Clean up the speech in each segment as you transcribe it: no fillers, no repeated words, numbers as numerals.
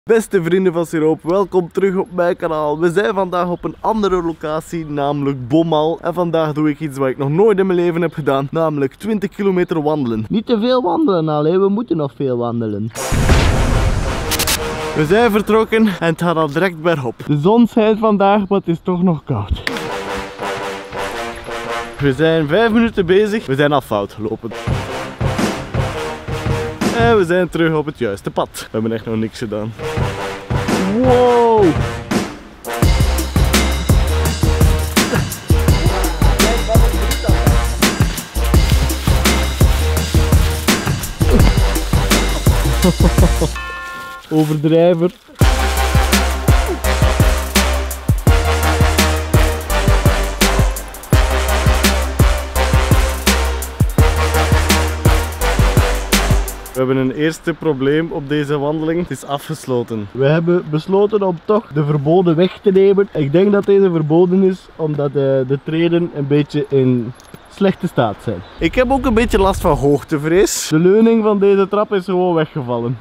Beste vrienden van Siroop, welkom terug op mijn kanaal. We zijn vandaag op een andere locatie, namelijk Bomal. En vandaag doe ik iets wat ik nog nooit in mijn leven heb gedaan, namelijk 20 kilometer wandelen. Niet te veel wandelen alleen, we moeten nog veel wandelen. We zijn vertrokken en het gaat al direct bergop. De zon schijnt vandaag, maar het is toch nog koud. We zijn 5 minuten bezig, we zijn al fout gelopen. En we zijn terug op het juiste pad. We hebben echt nog niks gedaan. Wow! Overdrijver. We hebben een eerste probleem op deze wandeling. Het is afgesloten. We hebben besloten om toch de verboden weg te nemen. Ik denk dat deze verboden is omdat de treden een beetje in slechte staat zijn. Ik heb ook een beetje last van hoogtevrees. De leuning van deze trap is gewoon weggevallen.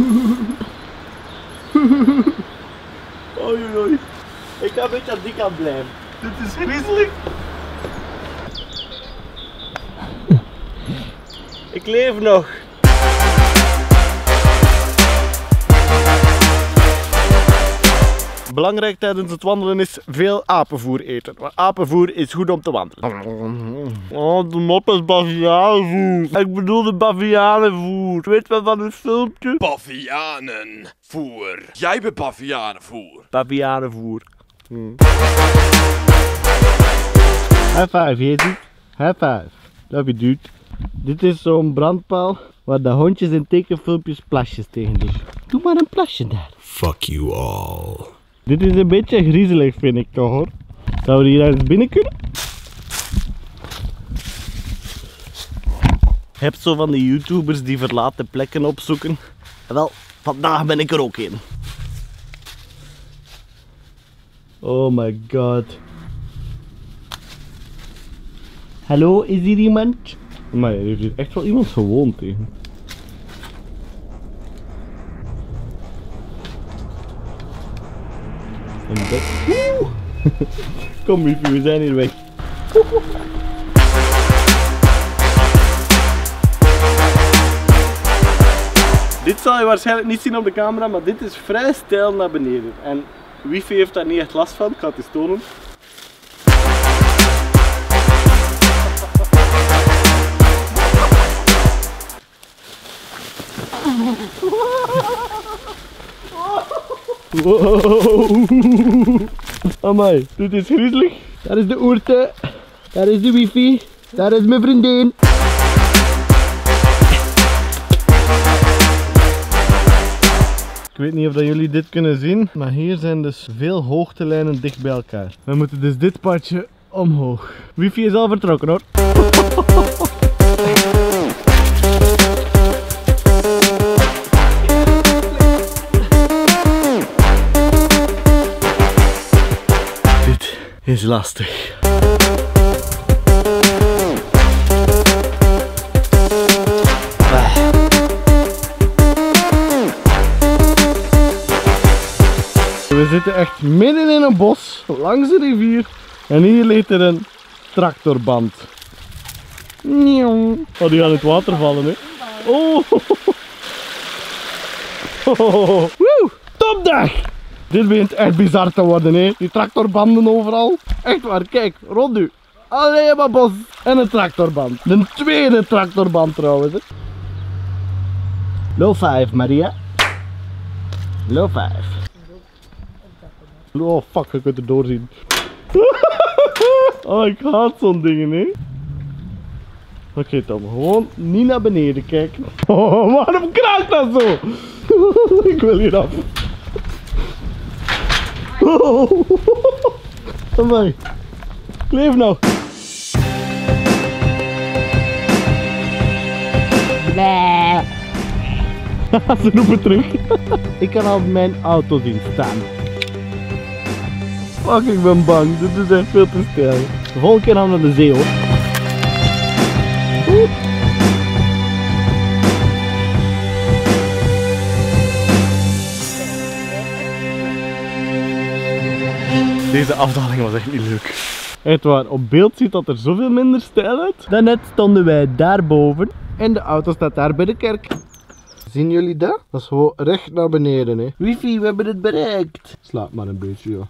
Oei oei. Ik ga een beetje aan die kant blijven. Dit is griezelig. Ik leef nog. Belangrijk tijdens het wandelen is veel apenvoer eten. Maar apenvoer is goed om te wandelen. Oh, de mop is bavianenvoer. Ik bedoel de bavianenvoer. Weet je wat van het filmpje? Bavianenvoer. Jij bent bavianenvoer. Bavianenvoer. High five, heet het. High five. Love you, dude. Dit is zo'n brandpaal waar de hondjes in tekenfilmpjes plasjes tegen doen. Doe maar een plasje daar. Fuck you all. Dit is een beetje griezelig, vind ik toch hoor. Zouden we hier eens binnen kunnen? Je hebt zo van die YouTubers die verlaten plekken opzoeken. Wel, vandaag ben ik er ook in. Oh my god. Hallo, is hier iemand? Maar er heeft hier echt wel iemand gewoond tegen. Een bed. Kom Miffy, we zijn hier weg. Dit zal je waarschijnlijk niet zien op de camera, maar dit is vrij steil naar beneden. En Wifi heeft daar niet echt last van, ik ga het eens tonen. Wow. Amai, dit is griezelig. Daar is de oerte, daar is de wifi, daar is mijn vriendin. Ik weet niet of dat jullie dit kunnen zien, maar hier zijn dus veel hoogtelijnen dicht bij elkaar. We moeten dus dit padje omhoog. Wifi is al vertrokken hoor. Is lastig. We zitten echt midden in een bos, langs de rivier. En hier ligt er een tractorband. Oh, die gaat in het water vallen, hè. Oh. Woe, topdag! Dit begint echt bizar te worden, hè. Die tractorbanden overal. Echt waar, kijk, rond u. Alleen maar bos en een tractorband. De tweede tractorband trouwens. Hè. Low 5, Maria. Low 5. Oh fuck, je kunt er doorzien. Oh, ik haat zo'n dingen, hè. Oké, Tom, gewoon niet naar beneden kijken. Oh, waarom kraakt dat zo? Ik wil hier af. Oh, amai. Ik leef nog. Ze roepen terug. Ik kan al mijn auto zien staan. Fuck, ik ben bang. Dit is echt veel te steil. De volgende keer gaan we naar de zee hoor. Deze afdaling was echt niet leuk. Echt waar, op beeld ziet dat er zoveel minder stijl uit. Daarnet stonden wij daarboven en de auto staat daar bij de kerk. Zien jullie dat? Dat is gewoon recht naar beneden, hè. Wifi, we hebben het bereikt. Slaap maar een beetje, joh.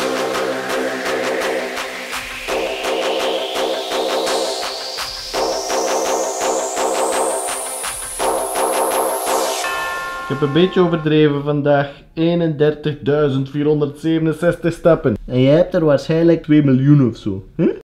Ik heb een beetje overdreven vandaag. 31.467 stappen. En jij hebt er waarschijnlijk 2 miljoen of zo. Huh?